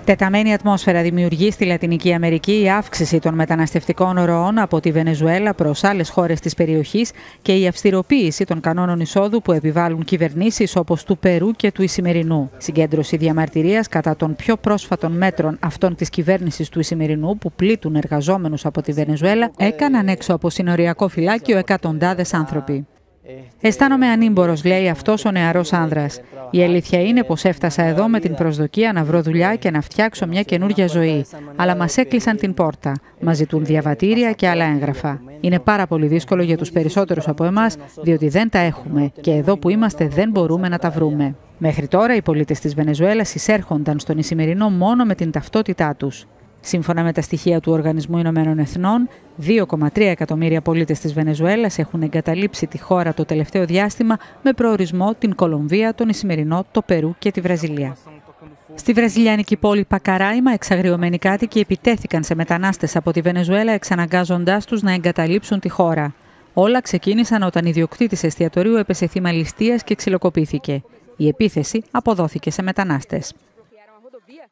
Τεταμένη ατμόσφαιρα δημιουργεί στη Λατινική Αμερική η αύξηση των μεταναστευτικών ροών από τη Βενεζουέλα προς άλλες χώρες της περιοχής και η αυστηροποίηση των κανόνων εισόδου που επιβάλλουν κυβερνήσεις όπως του Περού και του Ισημερινού. Συγκέντρωση διαμαρτυρίας κατά των πιο πρόσφατων μέτρων αυτών της κυβέρνησης του Ισημερινού που πλήττουν εργαζόμενους από τη Βενεζουέλα έκαναν έξω από συνοριακό φυλάκιο εκατοντάδες άνθρωποι. «Αισθάνομαι ανήμπορος», λέει αυτός ο νεαρός άνδρας. «Η αλήθεια είναι πως έφτασα εδώ με την προσδοκία να βρω δουλειά και να φτιάξω μια καινούργια ζωή. Αλλά μας έκλεισαν την πόρτα. Μας ζητούν διαβατήρια και άλλα έγγραφα. Είναι πάρα πολύ δύσκολο για τους περισσότερους από εμάς, διότι δεν τα έχουμε και εδώ που είμαστε δεν μπορούμε να τα βρούμε». Μέχρι τώρα, οι πολίτες της Βενεζουέλας εισέρχονταν στον Ισημερινό μόνο με την ταυτότητά τους. Σύμφωνα με τα στοιχεία του Οργανισμού Ηνωμένων Εθνών, 2,3 εκατομμύρια πολίτες της Βενεζουέλας έχουν εγκαταλείψει τη χώρα το τελευταίο διάστημα με προορισμό την Κολομβία, τον Ισημερινό, το Περού και τη Βραζιλία. Στη βραζιλιάνικη πόλη Πακαράιμα, εξαγριωμένοι κάτοικοι επιτέθηκαν σε μετανάστες από τη Βενεζουέλα, εξαναγκάζοντάς τους να εγκαταλείψουν τη χώρα. Όλα ξεκίνησαν όταν ιδιοκτήτης εστιατορίου έπεσε θύμα ληστείας και ξυλοκοπήθηκε. Η επίθεση αποδόθηκε σε μετανάστες.